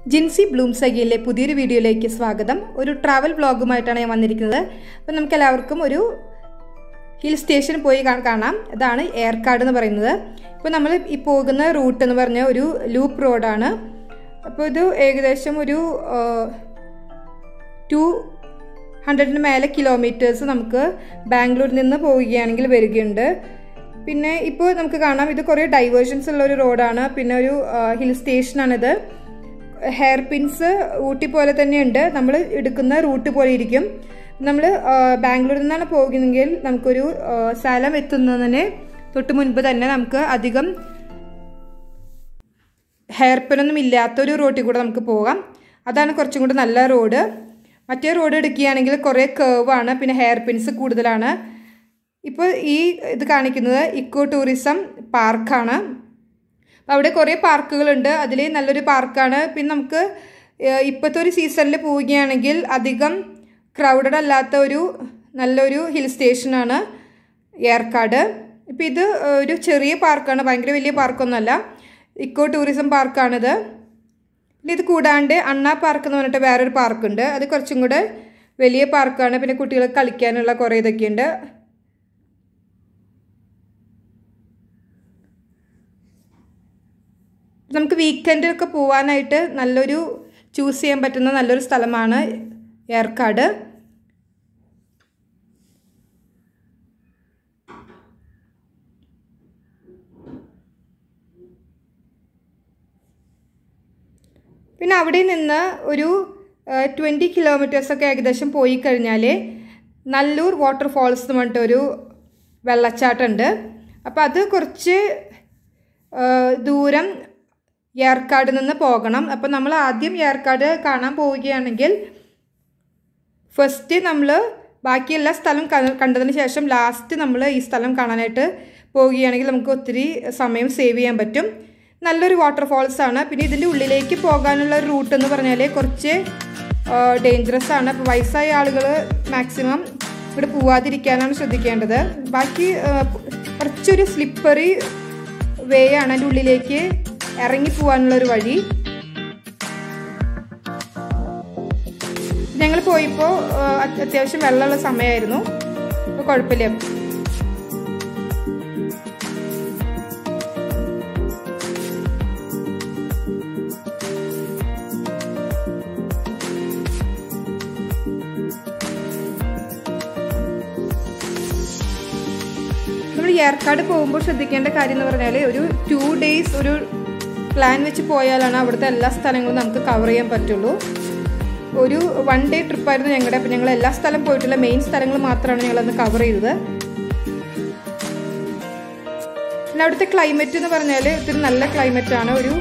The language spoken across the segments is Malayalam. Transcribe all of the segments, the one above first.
ജിൻസി ബ്ലൂംസഗിയിലെ പുതിയൊരു വീഡിയോയിലേക്ക് സ്വാഗതം. ഒരു ട്രാവൽ വ്ളോഗുമായിട്ടാണ് ഞാൻ വന്നിരിക്കുന്നത്. അപ്പോൾ നമുക്ക് എല്ലാവർക്കും ഒരു ഹിൽ സ്റ്റേഷൻ പോയി കാണാം. ഇതാണ് ഏർക്കാട് എന്ന് പറയുന്നത്. ഇപ്പോൾ നമ്മൾ ഈ പോകുന്ന റൂട്ട് എന്ന് പറഞ്ഞാൽ ഒരു ലൂപ്പ് റോഡാണ്. അപ്പോൾ ഇത് ഏകദേശം ഒരു 200 മേലെ കിലോമീറ്റേഴ്സ് നമുക്ക് ബാംഗ്ലൂരിൽ നിന്ന് പോവുകയാണെങ്കിൽ വരികയുണ്ട്. പിന്നെ ഇപ്പോൾ നമുക്ക് കാണാം ഇത് കുറേ ഡൈവേർഷൻസ് ഉള്ള ഒരു റോഡാണ്. പിന്നെ ഒരു ഹിൽ സ്റ്റേഷനാണിത്. ഹെയർ പിൻസ് ഊട്ടി പോലെ തന്നെയുണ്ട്. നമ്മൾ എടുക്കുന്ന റൂട്ട് പോലെ ഇരിക്കും. നമ്മൾ ബാംഗ്ലൂരിൽ നിന്നാണ് പോകുന്നതെങ്കിൽ നമുക്കൊരു സ്ഥലം എത്തുന്നതിന് തൊട്ട് മുൻപ് തന്നെ നമുക്ക് അധികം ഹെയർ പിനൊന്നും ഇല്ലാത്തൊരു റോട്ടിൽ കൂടെ നമുക്ക് പോകാം. അതാണ് കുറച്ചും കൂടി നല്ല റോഡ്. മറ്റേ റോഡ് എടുക്കുകയാണെങ്കിൽ കുറേ കേവാണ്, പിന്നെ ഹെയർ പിൻസ് കൂടുതലാണ്. ഇപ്പോൾ ഈ ഇത് കാണിക്കുന്നത് ഇക്കോ ടൂറിസം പാർക്കാണ്. അപ്പോൾ അവിടെ കുറേ പാർക്കുകളുണ്ട്. അതിൽ നല്ലൊരു പാർക്കാണ്. പിന്നെ നമുക്ക് ഇപ്പോഴത്തെ ഒരു സീസണിൽ പോവുകയാണെങ്കിൽ അധികം ക്രൗഡഡ് അല്ലാത്ത നല്ലൊരു ഹിൽ സ്റ്റേഷനാണ് ഏർക്കാട്. ഇപ്പോൾ ഇത് ഒരു ചെറിയ പാർക്കാണ്, ഭയങ്കര വലിയ പാർക്കൊന്നുമല്ല. Eco tourism പാർക്കാണിത്. പിന്നെ ഇത് കൂടാണ്ട് അണ്ണാ പാർക്ക് എന്ന് പറഞ്ഞിട്ട് വേറൊരു പാർക്കുണ്ട്. അത് കുറച്ചും കൂടെ വലിയ പാർക്കാണ്. പിന്നെ കുട്ടികൾക്ക് കളിക്കാനുള്ള കുറേ ഇതൊക്കെയുണ്ട്. നമുക്ക് വീക്കെൻഡൊക്കെ പോകാനായിട്ട് നല്ലൊരു ചൂസ് ചെയ്യാൻ പറ്റുന്ന നല്ലൊരു സ്ഥലമാണ് ഏർക്കാട്. പിന്നെ അവിടെ നിന്ന് ഒരു 20 കിലോമീറ്റേഴ്സൊക്കെ ഏകദേശം പോയി കഴിഞ്ഞാൽ നല്ലൂർ വാട്ടർഫാൾസ് എന്ന് പറഞ്ഞിട്ടൊരു വെള്ളച്ചാട്ടമുണ്ട്. അപ്പോൾ അത് കുറച്ച് ദൂരം ഏർക്കാട് നിന്ന് പോകണം. അപ്പോൾ നമ്മൾ ആദ്യം ഏർക്കാട് കാണാൻ പോവുകയാണെങ്കിൽ ഫസ്റ്റ് നമ്മൾ ബാക്കി എല്ലാ സ്ഥലം കണ്ടതിന് ശേഷം ലാസ്റ്റ് നമ്മൾ ഈ സ്ഥലം കാണാനായിട്ട് പോവുകയാണെങ്കിൽ നമുക്ക് ഒത്തിരി സമയം സേവ് ചെയ്യാൻ പറ്റും. നല്ലൊരു വാട്ടർഫാൾസാണ്. പിന്നെ ഇതിൻ്റെ ഉള്ളിലേക്ക് പോകാനുള്ള റൂട്ട് എന്ന് പറഞ്ഞാൽ കുറച്ച് ഡേഞ്ചറസ് ആണ്. അപ്പോൾ വയസ്സായ ആളുകൾ മാക്സിമം ഇവിടെ പോവാതിരിക്കാനാണ് ശ്രദ്ധിക്കേണ്ടത്. ബാക്കി കുറച്ചൊരു സ്ലിപ്പറി വേ ആണ് അതിൻ്റെ ഉള്ളിലേക്ക് ഇറങ്ങിപ്പോവാനുള്ളൊരു വഴി. ഞങ്ങൾ പോയപ്പോൾ അത്യാവശ്യം വെള്ളമുള്ള സമയമായിരുന്നു. അപ്പോൾ കുഴപ്പമില്ല. നമ്മൾ ഏർക്കാട് പോകുമ്പോൾ ശ്രദ്ധിക്കേണ്ട കാര്യം എന്ന് പറഞ്ഞാൽ ഒരു 2 days ഒരു പ്ലാൻ വെച്ച് പോയാലാണ് അവിടുത്തെ എല്ലാ സ്ഥലങ്ങളും നമുക്ക് കവർ ചെയ്യാൻ പറ്റുള്ളൂ. ഒരു 1 day ട്രിപ്പായിരുന്നു ഞങ്ങളുടെ. അപ്പോൾ ഞങ്ങൾ എല്ലാ സ്ഥലം പോയിട്ടില്ല, മെയിൻ സ്ഥലങ്ങൾ മാത്രമാണ് ഞങ്ങളന്ന് കവർ ചെയ്തത്. പിന്നെ അവിടുത്തെ ക്ലൈമറ്റ് എന്ന് പറഞ്ഞാൽ ഒത്തിരി നല്ല ക്ലൈമറ്റാണ്. ഒരു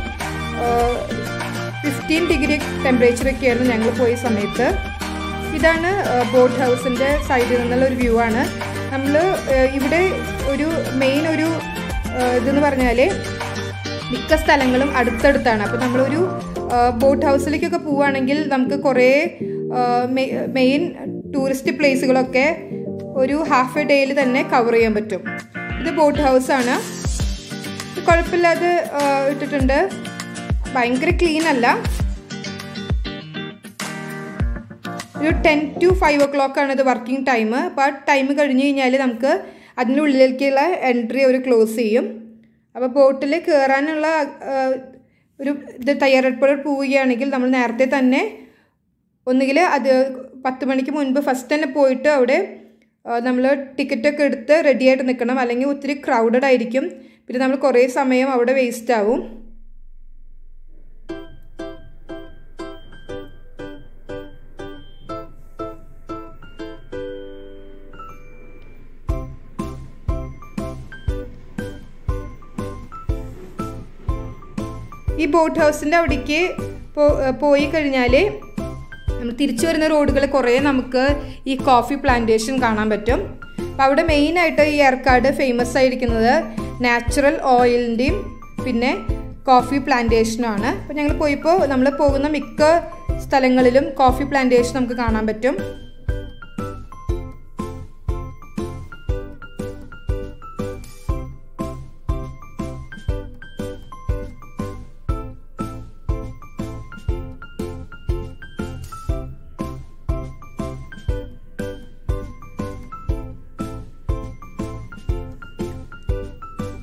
15 ഡിഗ്രി ടെമ്പറേച്ചറൊക്കെ ആയിരുന്നു ഞങ്ങൾ പോയ സമയത്ത്. ഇതാണ് ബോട്ട് ഹൗസിൻ്റെ സൈഡിൽ നിന്നുള്ള ഒരു വ്യൂ ആണ്. നമ്മൾ ഇവിടെ ഒരു മെയിൻ ഇതെന്ന് പറഞ്ഞാൽ മിക്ക സ്ഥലങ്ങളും അടുത്തടുത്താണ്. അപ്പോൾ നമ്മളൊരു ബോട്ട് ഹൗസിലേക്കൊക്കെ പോവുകയാണെങ്കിൽ നമുക്ക് കുറേ മെയിൻ ടൂറിസ്റ്റ് പ്ലേസുകളൊക്കെ ഒരു ഹാഫ് എ ഡേയിൽ തന്നെ കവർ ചെയ്യാൻ പറ്റും. ഇത് ബോട്ട് ഹൗസാണ്. കുഴപ്പമില്ലാതെ ഇട്ടിട്ടുണ്ട്. ഭയങ്കര ക്ലീൻ അല്ല. ഒരു 10 to 5 o'clock ആണ് ഇത് വർക്കിംഗ് ടൈം. അപ്പോൾ ആ ടൈം കഴിഞ്ഞ് കഴിഞ്ഞാൽ നമുക്ക് അതിൻ്റെ ഉള്ളിലേക്കുള്ള എൻട്രി അവർ ക്ലോസ് ചെയ്യും. അപ്പോൾ ബോട്ടിൽ കയറാനുള്ള ഒരു ഇത് തയ്യാറെടുപ്പോടെ പോവുകയാണെങ്കിൽ നമ്മൾ നേരത്തെ തന്നെ ഒന്നുകിൽ അത് 10 മണിക്ക് മുൻപ് ഫസ്റ്റ് തന്നെ പോയിട്ട് അവിടെ നമ്മൾ ടിക്കറ്റൊക്കെ എടുത്ത് റെഡിയായിട്ട് നിൽക്കണം. അല്ലെങ്കിൽ ഒത്തിരി ക്രൗഡഡ് ആയിരിക്കും. പിന്നെ നമ്മൾ കുറേ സമയം അവിടെ വേസ്റ്റ് ആവും. ഈ ബോട്ട് ഹൗസിൻ്റെ അവിടേക്ക് പോയി കഴിഞ്ഞാൽ നമ്മൾ തിരിച്ചു വരുന്ന റോഡുകൾ കുറേ നമുക്ക് ഈ കോഫി പ്ലാന്റേഷൻ കാണാൻ പറ്റും. അപ്പോൾ അവിടെ മെയിനായിട്ട് ഈ ഏർക്കാട് ഫേമസ് ആയിരിക്കുന്നത് നാച്ചുറൽ ഓയിലിൻ്റെയും പിന്നെ കോഫി പ്ലാന്റേഷനുമാണ്. അപ്പോൾ ഞങ്ങൾ പോയപ്പോൾ നമ്മൾ പോകുന്ന മിക്ക സ്ഥലങ്ങളിലും കോഫി പ്ലാന്റേഷൻ നമുക്ക് കാണാൻ പറ്റും.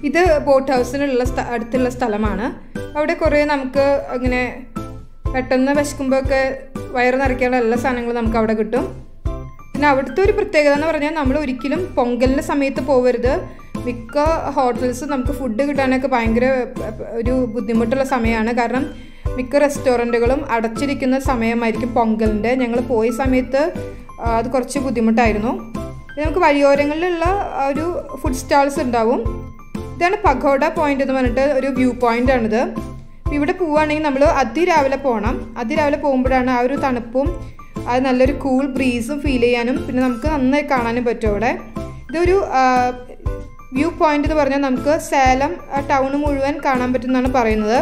ഇത് ബോട്ട് ഹൗസിനുള്ള അടുത്തുള്ള സ്ഥലമാണ്. അവിടെ കുറേ നമുക്ക് അങ്ങനെ പെട്ടെന്ന് വിശക്കുമ്പോഴൊക്കെ വയറ് നിറയ്ക്കാനുള്ള എല്ലാ സാധനങ്ങളും നമുക്ക് അവിടെ കിട്ടും. പിന്നെ അവിടുത്തെ ഒരു പ്രത്യേകത എന്ന് പറഞ്ഞാൽ നമ്മൾ ഒരിക്കലും പൊങ്കലിൻ്റെ സമയത്ത് പോകരുത്. മിക്ക ഹോട്ടൽസ് നമുക്ക് ഫുഡ് കിട്ടാനൊക്കെ ഭയങ്കര ഒരു ബുദ്ധിമുട്ടുള്ള സമയമാണ്. കാരണം മിക്ക റെസ്റ്റോറൻറ്റുകളും അടച്ചിരിക്കുന്ന സമയമായിരിക്കും പൊങ്കലിൻ്റെ. ഞങ്ങൾ പോയ സമയത്ത് അത് കുറച്ച് ബുദ്ധിമുട്ടായിരുന്നു. നമുക്ക് വഴിയോരങ്ങളിലുള്ള ഒരു ഫുഡ് സ്റ്റാൾസ് ഉണ്ടാവും. ഇതാണ് പഗോഡ പോയിൻ്റ് എന്ന് പറഞ്ഞിട്ട് ഒരു വ്യൂ പോയിൻ്റാണിത്. ഇവിടെ പോവുകയാണെങ്കിൽ നമ്മൾ അതിരാവിലെ പോകണം. അതിരാവിലെ പോകുമ്പോഴാണ് ആ ഒരു തണുപ്പും അത് നല്ലൊരു കൂൾ ബ്രീസും ഫീൽ ചെയ്യാനും പിന്നെ നമുക്ക് നന്നായി കാണാനും പറ്റും അവിടെ. ഇതൊരു വ്യൂ പോയിൻ്റ് എന്ന് പറഞ്ഞാൽ നമുക്ക് സേലം ടൗൺ മുഴുവൻ കാണാൻ പറ്റുമെന്നാണ് പറയുന്നത്.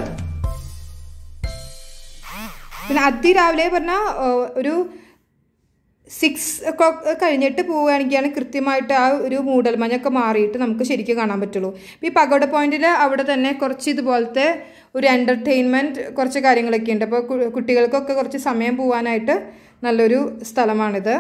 പിന്നെ അതിരാവിലെ പറഞ്ഞാൽ ഒരു 6 o'clock കഴിഞ്ഞിട്ട് പോവുകയാണെങ്കിലാണ് കൃത്യമായിട്ട് ആ ഒരു മൂടൽമഞ്ഞൊക്കെ മാറിയിട്ട് നമുക്ക് ശരിക്കും കാണാൻ പറ്റുള്ളൂ. ഈ പഗോഡ പോയിന്റിൽ അവിടെ തന്നെ കുറച്ച് ഇതുപോലത്തെ ഒരു എൻ്റർടൈൻമെൻറ്റ് കുറച്ച് കാര്യങ്ങളൊക്കെ ഉണ്ട്. അപ്പോൾ കുട്ടികൾക്കൊക്കെ കുറച്ച് സമയം പോകാനായിട്ട് നല്ലൊരു സ്ഥലമാണിത്.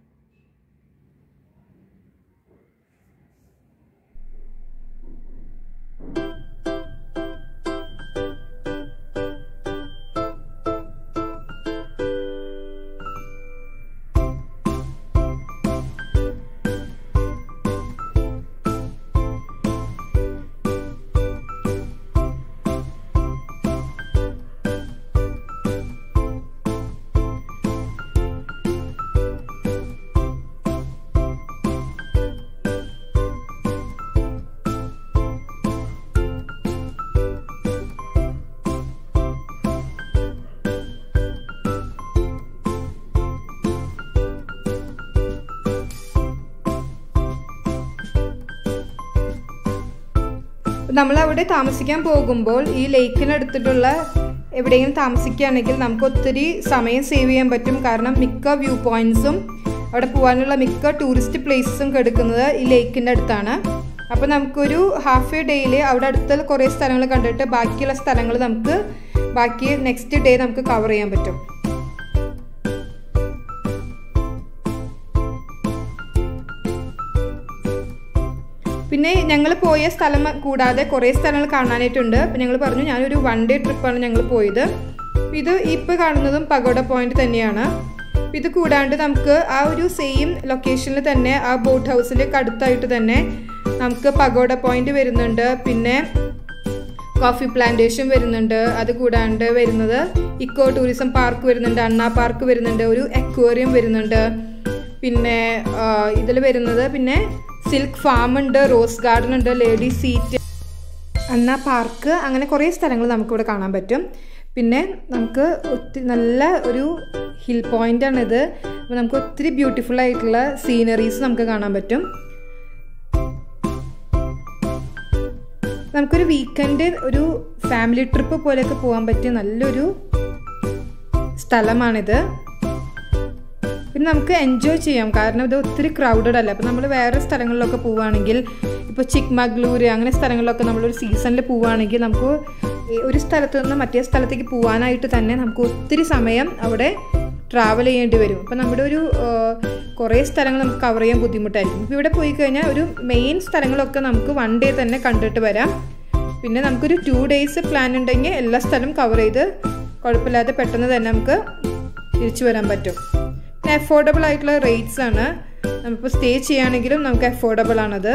നമ്മളവിടെ താമസിക്കാൻ പോകുമ്പോൾ ഈ ലേക്കിനടുത്തിട്ടുള്ള എവിടെയെങ്കിലും താമസിക്കുകയാണെങ്കിൽ നമുക്ക് ഒത്തിരി സമയം സേവ് ചെയ്യാൻ പറ്റും. കാരണം മിക്ക വ്യൂ പോയിൻറ്റ്സും അവിടെ പോകാനുള്ള മിക്ക ടൂറിസ്റ്റ് പ്ലേസസും കിടക്കുന്നത് ഈ ലേക്കിൻ്റെ അടുത്താണ്. അപ്പോൾ നമുക്കൊരു ഹാഫ് എ ഡേയിൽ അവിടെ അടുത്തുള്ള കുറേ സ്ഥലങ്ങൾ കണ്ടിട്ട് ബാക്കിയുള്ള സ്ഥലങ്ങൾ നമുക്ക് ബാക്കി നെക്സ്റ്റ് ഡേ നമുക്ക് കവർ ചെയ്യാൻ പറ്റും. പിന്നെ ഞങ്ങൾ പോയ സ്ഥലം കൂടാതെ കുറേ സ്ഥലങ്ങൾ കാണാനായിട്ടുണ്ട്. അപ്പോൾ ഞങ്ങൾ പറഞ്ഞു ഞാനൊരു 1 day ട്രിപ്പാണ് ഞങ്ങൾ പോയത്. ഇത് ഇപ്പോൾ കാണുന്നതും പഗോഡ പോയിന്റ് തന്നെയാണ്. ഇത് കൂടാണ്ട് നമുക്ക് ആ ഒരു സെയിം ലൊക്കേഷനിൽ തന്നെ ആ ബോട്ട് ഹൗസിലേക്ക് അടുത്തായിട്ട് തന്നെ നമുക്ക് പഗോഡ പോയിന്റ് വരുന്നുണ്ട്. പിന്നെ കോഫി പ്ലാന്റേഷൻ വരുന്നുണ്ട്. അത് കൂടാണ്ട് വരുന്നത് ഇക്കോ ടൂറിസം പാർക്ക് വരുന്നുണ്ട്, അണ്ണ പാർക്ക് വരുന്നുണ്ട്, ഒരു അക്വേറിയം വരുന്നുണ്ട്. പിന്നെ ഇതിൽ വരുന്നത് പിന്നെ സിൽക്ക് ഫാം ഉണ്ട്, റോസ് ഗാർഡൻ ഉണ്ട്, ലേഡി സീറ്റ്, അണ്ണ പാർക്ക്, അങ്ങനെ കുറേ സ്ഥലങ്ങൾ നമുക്കിവിടെ കാണാൻ പറ്റും. പിന്നെ നമുക്ക് ഒത്തിരി നല്ല ഒരു ഹിൽ പോയിൻ്റാണിത്. അപ്പോൾ നമുക്ക് ഒത്തിരി ബ്യൂട്ടിഫുൾ ആയിട്ടുള്ള സീനറീസ് നമുക്ക് കാണാൻ പറ്റും. നമുക്കൊരു വീക്കെൻഡ് ഒരു ഫാമിലി ട്രിപ്പ് പോലെയൊക്കെ പോകാൻ പറ്റിയ നല്ലൊരു സ്ഥലമാണിത്. പിന്നെ നമുക്ക് എൻജോയ് ചെയ്യാം. കാരണം ഇത് ഒത്തിരി ക്രൗഡഡ് അല്ല. അപ്പോൾ നമ്മൾ വേറെ സ്ഥലങ്ങളിലൊക്കെ പോവുകയാണെങ്കിൽ ഇപ്പോൾ ചിക്മഗ്ലൂര് അങ്ങനെ സ്ഥലങ്ങളിലൊക്കെ നമ്മളൊരു സീസണിൽ പോവുകയാണെങ്കിൽ നമുക്ക് ഒരു സ്ഥലത്ത് നിന്ന് മറ്റേ സ്ഥലത്തേക്ക് പോകാനായിട്ട് തന്നെ നമുക്ക് ഒത്തിരി സമയം അവിടെ ട്രാവൽ ചെയ്യേണ്ടി വരും. അപ്പോൾ നമ്മുടെ ഒരു കുറേ സ്ഥലങ്ങൾ നമുക്ക് കവർ ചെയ്യാൻ ബുദ്ധിമുട്ടായിരിക്കും. ഇപ്പോൾ ഇവിടെ പോയി കഴിഞ്ഞാൽ ഒരു മെയിൻ സ്ഥലങ്ങളൊക്കെ നമുക്ക് 1 day തന്നെ കണ്ടിട്ട് വരാം. പിന്നെ നമുക്കൊരു 2 days പ്ലാൻ ഉണ്ടെങ്കിൽ എല്ലാ സ്ഥലവും കവർ ചെയ്ത് കുഴപ്പമില്ലാതെ പെട്ടെന്ന് തന്നെ നമുക്ക് തിരിച്ചു വരാൻ പറ്റും. പിന്നെ അഫോർഡബിൾ ആയിട്ടുള്ള റേറ്റ്സ് ആണ്. നമ്മളിപ്പോൾ സ്റ്റേ ചെയ്യുകയാണെങ്കിലും നമുക്ക് അഫോർഡബിൾ ആണത്.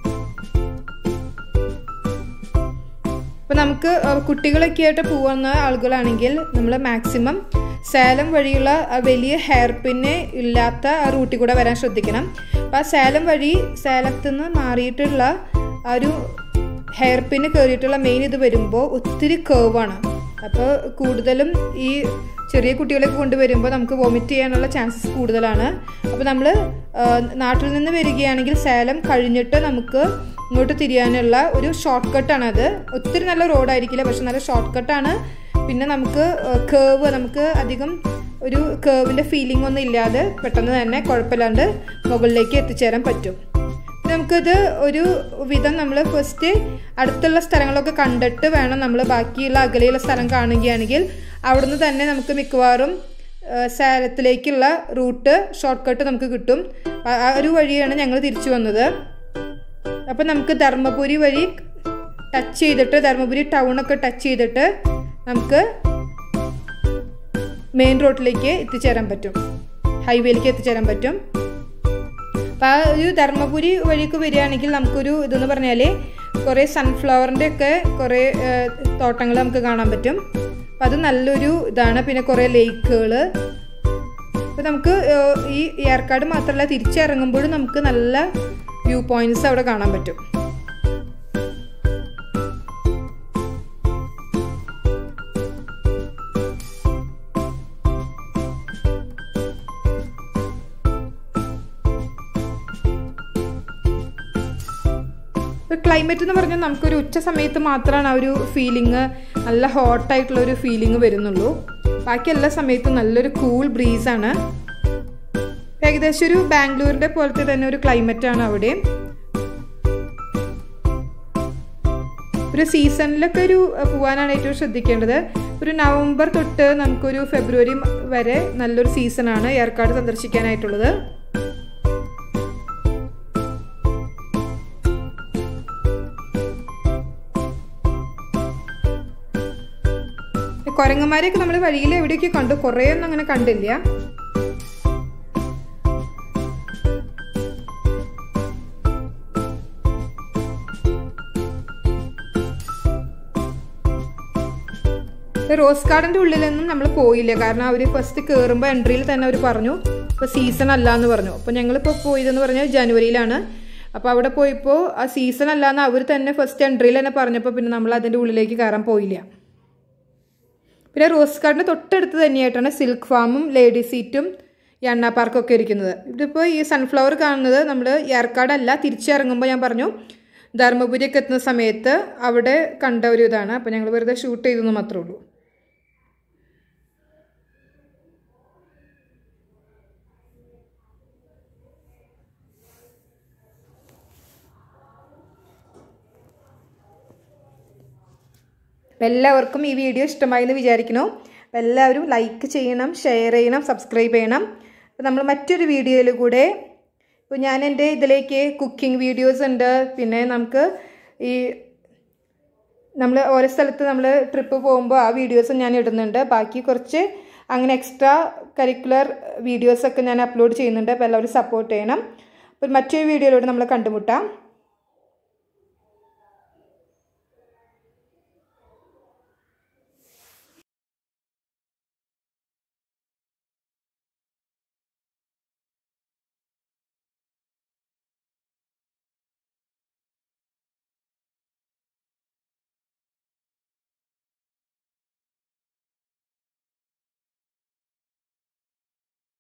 അപ്പോൾ നമുക്ക് കുട്ടികളൊക്കെ ആയിട്ട് പോകുന്ന ആളുകളാണെങ്കിൽ നമ്മൾ മാക്സിമം സേലം വഴിയുള്ള വലിയ ഹെയർ പിന്ന് ഇല്ലാത്ത ആ റൂട്ടിൽ കൂടെ വരാൻ ശ്രദ്ധിക്കണം. അപ്പോൾ ആ സേലം വഴി സേലത്ത് നിന്ന് മാറിയിട്ടുള്ള ആ ഒരു ഹെയർ പിന്ന് കയറിയിട്ടുള്ള മെയിൻ ഇത് വരുമ്പോൾ ഒത്തിരി കേവാണ്. അപ്പോൾ കൂടുതലും ഈ ചെറിയ കുട്ടികളെ കൊണ്ടുവരുമ്പോൾ നമുക്ക് വോമിറ്റ് ചെയ്യാനുള്ള ചാൻസസ് കൂടുതലാണ്. അപ്പോൾ നമ്മൾ നാട്ടിൽ നിന്ന് വരികയാണെങ്കിൽ സേലം കഴിഞ്ഞിട്ട് നമുക്ക് ഇങ്ങോട്ട് തിരിയാനുള്ള ഒരു ഷോർട്ട് കട്ടാണത്. ഒത്തിരി നല്ല റോഡായിരിക്കില്ല, പക്ഷെ നല്ല ഷോർട്ട് കട്ടാണ്. പിന്നെ നമുക്ക് കേവ്, നമുക്ക് അധികം ഒരു കേവിൻ്റെ ഫീലിംഗ് ഒന്നും ഇല്ലാതെ പെട്ടെന്ന് തന്നെ കുഴപ്പമില്ലാണ്ട് മുകളിലേക്ക് എത്തിച്ചേരാൻ പറ്റും. നമുക്കിത് ഒരു വിധം നമ്മൾ ഫസ്റ്റ് അടുത്തുള്ള സ്ഥലങ്ങളൊക്കെ കണ്ടിട്ട് വേണം നമ്മൾ ബാക്കിയുള്ള അകലെയുള്ള സ്ഥലം കാണുകയാണെങ്കിൽ അവിടുന്ന് തന്നെ നമുക്ക് മിക്കവാറും സേലത്തിലേക്കുള്ള റൂട്ട് ഷോർട്ട് കട്ട് നമുക്ക് കിട്ടും. ആ ഒരു വഴിയാണ് ഞങ്ങൾ തിരിച്ചു വന്നത്. അപ്പം നമുക്ക് ധർമ്മപുരി വഴി ടച്ച് ചെയ്തിട്ട് ധർമ്മപുരി ടൗണൊക്കെ ടച്ച് ചെയ്തിട്ട് നമുക്ക് മെയിൻ റോഡിലേക്ക് എത്തിച്ചേരാൻ പറ്റും, ഹൈവേയിലേക്ക് എത്തിച്ചേരാൻ പറ്റും. അപ്പോൾ ആ ഒരു ധർമ്മപുരി വഴിക്ക് വരികയാണെങ്കിൽ നമുക്കൊരു ഇതെന്ന് പറഞ്ഞാൽ കുറേ സൺഫ്ലവറിൻ്റെ ഒക്കെ കുറേ തോട്ടങ്ങൾ നമുക്ക് കാണാൻ പറ്റും. അപ്പം അത് നല്ലൊരു ഇതാണ്. പിന്നെ കുറേ ലേക്കുകൾ. അപ്പോൾ നമുക്ക് ഈ ഏർക്കാട് മാത്രമല്ല തിരിച്ചിറങ്ങുമ്പോഴും നമുക്ക് നല്ല വ്യൂ പോയിൻറ്റ്സ് അവിടെ കാണാൻ പറ്റും. ക്ലൈമറ്റ് എന്ന് പറഞ്ഞാൽ നമുക്കൊരു ഉച്ച സമയത്ത് മാത്രമാണ് ആ ഒരു ഫീലിംഗ്, നല്ല ഹോട്ടായിട്ടുള്ളൊരു ഫീലിംഗ് വരുന്നുള്ളൂ. ബാക്കി എല്ലാ സമയത്തും നല്ലൊരു കൂൾ ബ്രീസാണ്. ഏകദേശം ഒരു ബാംഗ്ലൂരിൻ്റെ പോലത്തെ തന്നെ ഒരു ക്ലൈമറ്റാണ് അവിടെ. ഒരു സീസണിലൊക്കെ ഒരു പോകാനാണ് ഏറ്റവും ശ്രദ്ധിക്കേണ്ടത്. ഒരു നവംബർ തൊട്ട് നമുക്കൊരു ഫെബ്രുവരി വരെ നല്ലൊരു സീസണാണ് ഏർക്കാട് സന്ദർശിക്കാനായിട്ടുള്ളത്. കുരങ്ങന്മാരെയൊക്കെ നമ്മൾ വഴിയിൽ എവിടെയൊക്കെ കണ്ടു, കുറേ ഒന്നും അങ്ങനെ കണ്ടില്ല. റോസ് ഗാർഡൻ്റെ ഉള്ളിലൊന്നും നമ്മൾ പോയില്ല. കാരണം അവർ ഫസ്റ്റ് കയറുമ്പോൾ എൻട്രിയിൽ തന്നെ അവർ പറഞ്ഞു ഇപ്പോൾ സീസൺ അല്ല എന്ന് പറഞ്ഞു. അപ്പോൾ ഞങ്ങളിപ്പോൾ പോയതെന്ന് പറഞ്ഞാൽ ജനുവരിയിലാണ്. അപ്പോൾ അവിടെ പോയപ്പോൾ ആ സീസൺ അല്ല എന്ന് അവർ തന്നെ ഫസ്റ്റ് എൻട്രിയിൽ തന്നെ പറഞ്ഞപ്പോൾ പിന്നെ നമ്മൾ അതിൻ്റെ ഉള്ളിലേക്ക് കയറാൻ പോയില്ല. പിന്നെ റോസ് ഗാർഡന് തൊട്ടടുത്ത് തന്നെയായിട്ടാണ് സിൽക്ക് ഫാമും ലേഡി സീറ്റും എണ്ണ പാർക്കൊക്കെ ഇരിക്കുന്നത്. ഇതിപ്പോൾ ഈ സൺഫ്ലവർ കാണുന്നത് നമ്മൾ ഏർക്കാടല്ല, തിരിച്ചിറങ്ങുമ്പോൾ ഞാൻ പറഞ്ഞു ധർമ്മപുരിയൊക്കെ എത്തുന്ന സമയത്ത് അവിടെ കണ്ട ഒരു ഇതാണ്. അപ്പോൾ ഞങ്ങൾ വെറുതെ ഷൂട്ട് ചെയ്തെന്ന് മാത്രമേ ഉള്ളൂ. എല്ലാവർക്കും ഈ വീഡിയോ ഇഷ്ടമായി എന്ന് വിചാരിക്കുന്നു. അപ്പോൾ എല്ലാവരും ലൈക്ക് ചെയ്യണം, ഷെയർ ചെയ്യണം, സബ്സ്ക്രൈബ് ചെയ്യണം. അപ്പോൾ നമ്മൾ മറ്റൊരു വീഡിയോയിൽ കൂടെ ഇപ്പോൾ ഞാൻ എൻ്റെ ഇതിലേക്ക് കുക്കിംഗ് വീഡിയോസ് ഉണ്ട്. പിന്നെ നമുക്ക് ഈ നമ്മൾ ഓരോ സ്ഥലത്ത് നമ്മൾ ട്രിപ്പ് പോകുമ്പോൾ ആ വീഡിയോസും ഞാൻ ഇടുന്നുണ്ട്. ബാക്കി കുറച്ച് അങ്ങനെ എക്സ്ട്രാ കരിക്കുലർ വീഡിയോസൊക്കെ ഞാൻ അപ്ലോഡ് ചെയ്യുന്നുണ്ട്. അപ്പോൾ എല്ലാവരും സപ്പോർട്ട് ചെയ്യണം. അപ്പോൾ മറ്റൊരു വീഡിയോയിലൂടെ നമ്മൾ കണ്ടുമുട്ടാം.